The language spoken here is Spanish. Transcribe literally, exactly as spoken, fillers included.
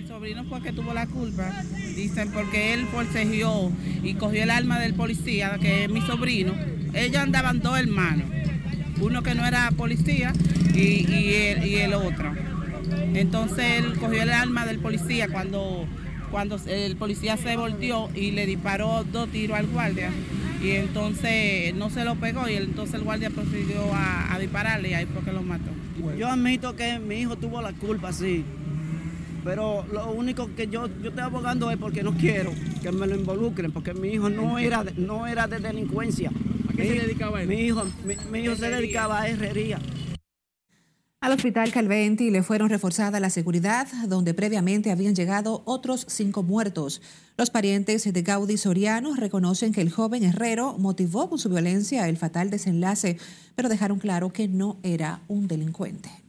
sobrino fue que tuvo la culpa, dicen, porque él forcejeó y cogió el arma del policía, que es mi sobrino. Ellos andaban dos hermanos, uno que no era policía y, y, el, y el otro. Entonces él cogió el arma del policía cuando, cuando el policía se volteó y le disparó dos tiros al guardia. Y entonces no se lo pegó y entonces el guardia procedió a, a dispararle y ahí fue que lo mató. Yo admito que mi hijo tuvo la culpa, sí. Pero lo único que yo, yo estoy abogando es porque no quiero que me lo involucren, porque mi hijo no era, no era de delincuencia. ¿A qué mi, se dedicaba él? Mi hijo, mi, mi hijo se dedicaba a herrería. Al hospital Calventi le fueron reforzada la seguridad, donde previamente habían llegado otros cinco muertos. Los parientes de Gaudí Soriano reconocen que el joven herrero motivó con su violencia el fatal desenlace, pero dejaron claro que no era un delincuente.